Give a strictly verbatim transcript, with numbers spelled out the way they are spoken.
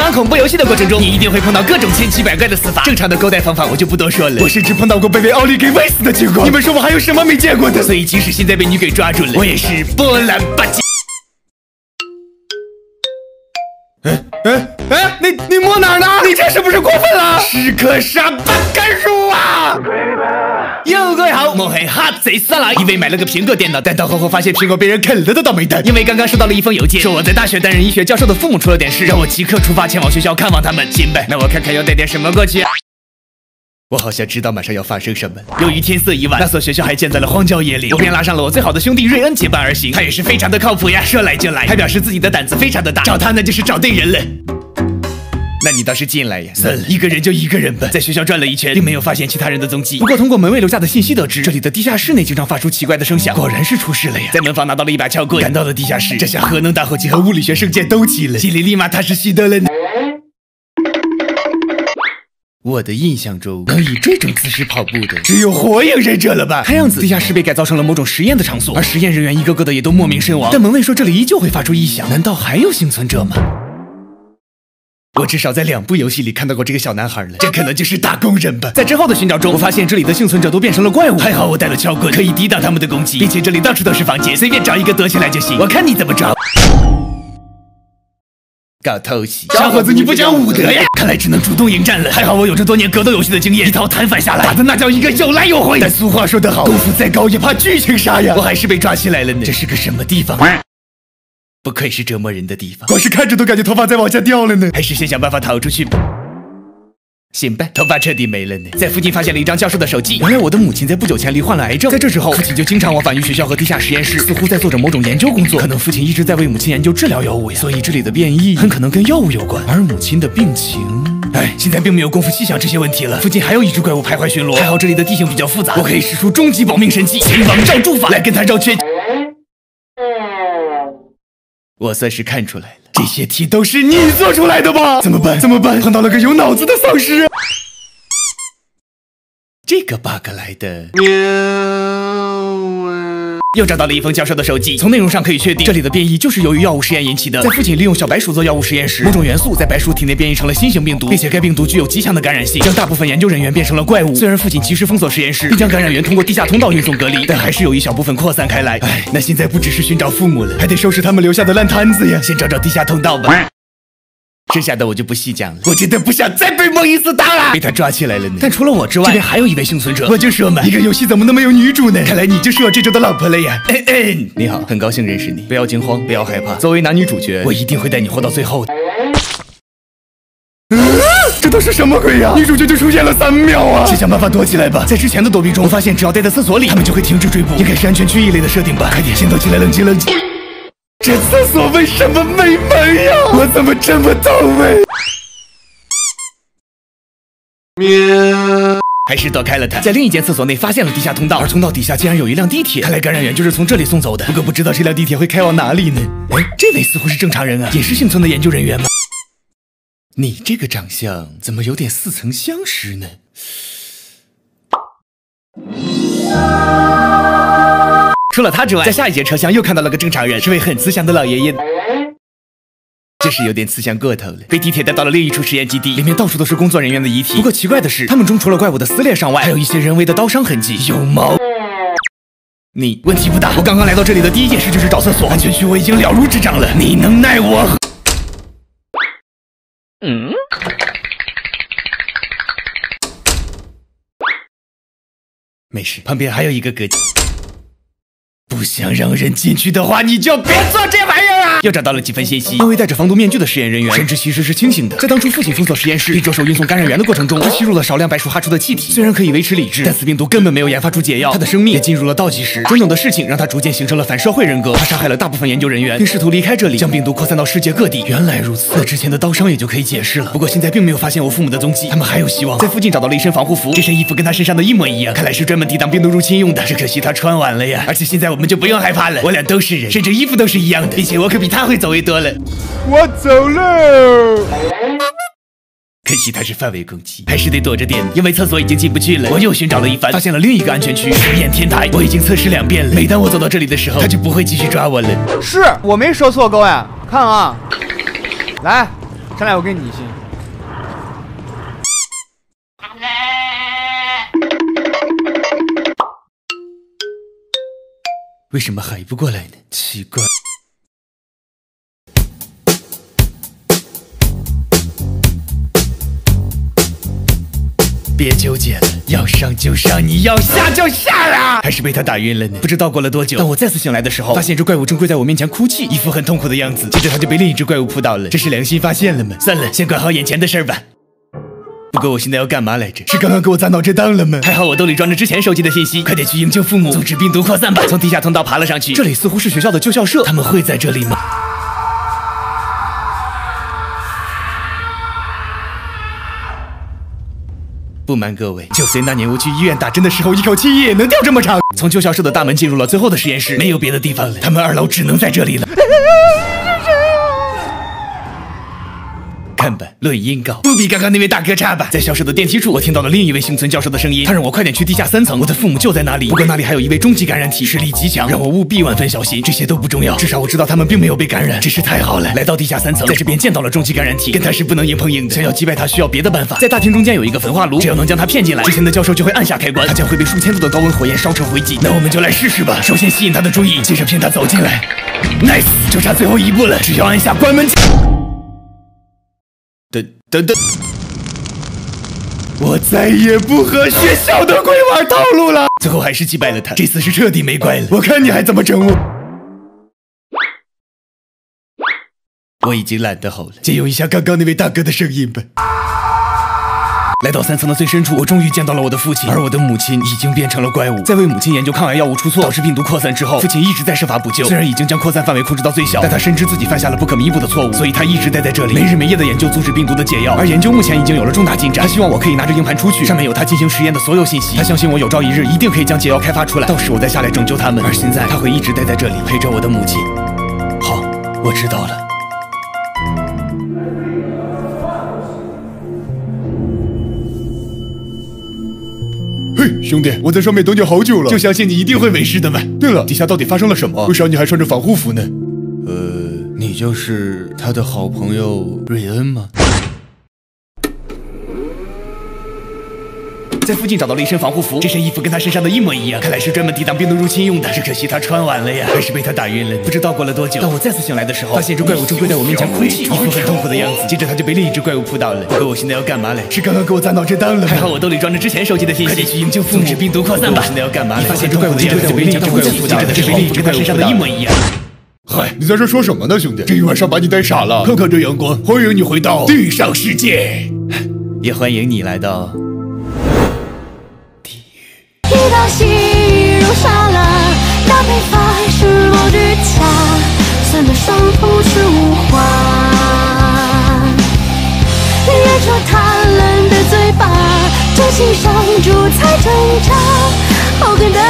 玩恐怖游戏的过程中，你一定会碰到各种千奇百怪的死法。正常的勾带方法我就不多说了，我甚至碰到过被被奥利给喂死的情况。你们说我还有什么没见过的？所以即使现在被你给抓住了，我也是波澜不惊。哎哎哎！你你摸哪儿呢？你这是不是过分了？士可杀不可辱啊！哟，各位好，我是哈贼斯拉，以为买了个苹果电脑，但到后后发现苹果被人啃了的倒霉蛋。因为刚刚收到了一封邮件，说我在大学担任医学教授的父母出了点事，让我即刻出发前往学校看望他们。行呗，那我看看要带点什么过去。我好像知道马上要发生什么。由于天色已晚，那所学校还建在了荒郊野岭，我便拉上了我最好的兄弟瑞恩结伴而行。他也是非常的靠谱呀，说来就来，还表示自己的胆子非常的大，找他那就是找对人了。那你倒是进来呀！算了，一个人就一个人吧。在学校转了一圈，并没有发现其他人的踪迹。不过通过门卫留下的信息得知，这里的地下室内经常发出奇怪的声响，果然是出事了呀！在门房拿到了一把撬棍，赶到了地下室，这下核能打火机和物理学圣剑都齐了，心里立马踏实许多了呢。我的印象中，能以这种姿势跑步的只有火影忍者了吧？看样子地下室被改造成了某种实验的场所，而实验人员一个个的也都莫名身亡。但门卫说这里依旧会发出异响，难道还有幸存者吗？我至少在两部游戏里看到过这个小男孩了，这可能就是打工人吧。在之后的寻找中，我发现这里的幸存者都变成了怪物，还好我带了撬棍，可以抵挡他们的攻击，并且这里到处都是房间，随便找一个躲起来就行。我看你怎么找。搞偷袭，小伙子你不讲武德呀！看来只能主动迎战了。还好我有着多年格斗游戏的经验，一套弹反下来，打的那叫一个有来有回。但俗话说得好，功夫再高也怕剧情杀呀！我还是被抓起来了呢。这是个什么地方？不愧是折磨人的地方，光是看着都感觉头发在往下掉了呢。还是先想办法逃出去吧。行吧，头发彻底没了呢。在附近发现了一张教授的手记，原来我的母亲在不久前罹患了癌症，在这之后，父亲就经常往返于学校和地下实验室，似乎在做着某种研究工作。可能父亲一直在为母亲研究治疗药物呀，所以这里的变异很可能跟药物有关。而母亲的病情，哎，现在并没有功夫细想这些问题了。附近还有一只怪物徘徊巡逻，还好这里的地形比较复杂，我可以使出终极保命神器秦王罩住法来跟他绕圈。我算是看出来了，这些题都是你做出来的吧？怎么办？怎么办？碰到了个有脑子的丧尸。这个 bug 来的。又找到了一封教授的手记，从内容上可以确定，这里的变异就是由于药物实验引起的。在父亲利用小白鼠做药物实验时，某种元素在白鼠体内变异成了新型病毒，并且该病毒具有极强的感染性，将大部分研究人员变成了怪物。虽然父亲及时封锁实验室，并将感染源通过地下通道运送隔离，但还是有一小部分扩散开来。哎，那现在不只是寻找父母了，还得收拾他们留下的烂摊子呀。先找找地下通道吧。剩下的我就不细讲了，我真的不想再被梦一次打了。被他抓起来了呢。但除了我之外，这边还有一位幸存者。我就说嘛，一个游戏怎么那么有女主呢？看来你就是我这周的老婆了呀。哎哎，你好，很高兴认识你。不要惊慌，不要害怕。作为男女主角，我一定会带你活到最后的。啊，这都是什么鬼呀？女主角就出现了三秒啊！先想办法躲起来吧。在之前的躲避中，我发现只要待在厕所里，他们就会停止追捕，应该是安全区一类的设定吧。快点，先躲起来，冷静冷静。这厕所为什么没门呀？我怎么这么倒霉？喵！还是躲开了他，在另一间厕所内发现了地下通道，而通道底下竟然有一辆地铁，看来感染源就是从这里送走的。不过不知道这辆地铁会开往哪里呢？哎，这位似乎是正常人啊，也是幸存的研究人员吗？你这个长相怎么有点似曾相识呢？除了他之外，在下一节车厢又看到了个正常人，是位很慈祥的老爷爷。这是有点慈祥过头了。被地铁带到了另一处实验基地，里面到处都是工作人员的遗体。不过奇怪的是，他们中除了怪物的撕裂伤外，还有一些人为的刀伤痕迹。有毛？你问题不大。我刚刚来到这里的第一件事就是找厕所，安全区我已经了如指掌了。你能奈我？嗯。没事，旁边还有一个隔间。不想让人进去的话，你就别做这玩意儿啊！又找到了几份信息，那位戴着防毒面具的实验人员，神志其实是清醒的。在当初父亲封锁实验室并着手运送感染源的过程中，他吸入了少量白鼠哈出的气体，虽然可以维持理智，但此病毒根本没有研发出解药，他的生命也进入了倒计时。种种的事情让他逐渐形成了反社会人格，他杀害了大部分研究人员，并试图离开这里，将病毒扩散到世界各地。原来如此，那之前的刀伤也就可以解释了。不过现在并没有发现我父母的踪迹，他们还有希望。在附近找到了一身防护服，这身衣服跟他身上的一模一样，看来是专门抵挡病毒入侵用的。只可惜他穿完了呀，而且现在我们就不用害怕了。我俩都是人，甚至衣服都是一样的，并且我可比他会走位多了。 我走喽。 可惜他是范围攻击，还是得躲着点，因为厕所已经进不去了。我又寻找了一番，发现了另一个安全区——实验天台。我已经测试两遍了，每当我走到这里的时候，他就不会继续抓我了。 是我没说错，各位看啊，来， 看来我跟你姓。 为什么还不过来呢？奇怪。别纠结了，要上就上，你要下就下呀！还是被他打晕了呢？不知道过了多久，当我再次醒来的时候，发现这怪物正跪在我面前哭泣，一副很痛苦的样子。接着他就被另一只怪物扑倒了。这是良心发现了吗？算了，先管好眼前的事儿吧。不过我现在要干嘛来着？是刚刚给我砸脑震荡了吗？还好我兜里装着之前收集的信息，快点去营救父母，阻止病毒扩散吧！从地下通道爬了上去，这里似乎是学校的旧校舍，他们会在这里吗？不瞒各位，就随那年我去医院打针的时候，一口气也能掉这么长。从旧校舍的大门进入了最后的实验室，没有别的地方了，他们二楼只能在这里了。看吧，录音稿不比刚刚那位大哥差吧？在校舍的电梯处，我听到了另一位幸存教授的声音，他让我快点去地下三层，我的父母就在那里。不过那里还有一位终极感染体，实力极强，让我务必万分小心。这些都不重要，至少我知道他们并没有被感染，真是太好了。来到地下三层，在这边见到了终极感染体，跟他是不能硬碰硬的，想要击败他需要别的办法。在大厅中间有一个焚化炉，只要能将他骗进来，之前的教授就会按下开关，他将会被数千度的高温火焰烧成灰烬。那我们就来试试吧。首先吸引他的注意，接着骗他走进来。Nice， 就差最后一步了，只要按下关门键。等等等，我再也不和学校的鬼玩套路了。最后还是击败了他，这次是彻底没怪了。我看你还怎么整我！我已经懒得吼了，借用一下刚刚那位大哥的声音吧。来到三层的最深处，我终于见到了我的父亲，而我的母亲已经变成了怪物。在为母亲研究抗癌药物出错，导致病毒扩散之后，父亲一直在设法补救。虽然已经将扩散范围控制到最小，但他深知自己犯下了不可弥补的错误，所以他一直待在这里，没日没夜的研究阻止病毒的解药。而研究目前已经有了重大进展，他希望我可以拿着硬盘出去，上面有他进行实验的所有信息。他相信我有朝一日一定可以将解药开发出来，到时我再下来拯救他们。而现在他会一直待在这里，陪着我的母亲。好，我知道了。嘿，兄弟，我在上面等你好久了，就相信你一定会没事的嘛。对了，地下到底发生了什么？为啥你还穿着防护服呢？呃，你就是他的好朋友瑞恩吗？在附近找到了一身防护服，这身衣服跟他身上的一模一样，看来是专门抵挡病毒入侵用的。只可惜他穿完了呀，还是被他打晕了。不知道过了多久，当我再次醒来的时候，发现这怪物正跪在我面前哭泣，一副很痛苦的样子。接着他就被另一只怪物扑倒了。不过我现在要干嘛来？是刚刚给我砸脑震荡了吗？还好我兜里装着之前收集的信息，快点去营救父母，阻止病毒扩散吧。我现在要干嘛来？发现这怪物正跪在我面前哭泣，接着他就被另一只怪物身上的一模一样。嗨，你在这说什么呢，兄弟？这一晚上把你带傻了。看看这阳光，欢迎你回到地上世界，也欢迎你来到。 一道细雨如沙拉，搭配法式落句恰，酸的伤痛是无话。忍受他冷的嘴巴，真心上主才挣扎，后跟的